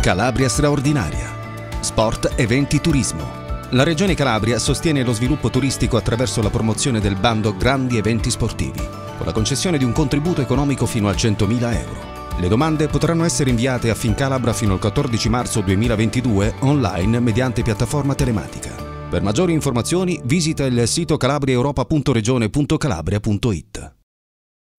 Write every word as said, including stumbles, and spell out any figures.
Calabria straordinaria. Sport, eventi, turismo. La Regione Calabria sostiene lo sviluppo turistico attraverso la promozione del bando Grandi Eventi Sportivi, con la concessione di un contributo economico fino a centomila euro. Le domande potranno essere inviate a Fincalabra fino al quattordici marzo duemilaventidue online mediante piattaforma telematica. Per maggiori informazioni visita il sito calabriaeuropa punto regione punto calabria punto it.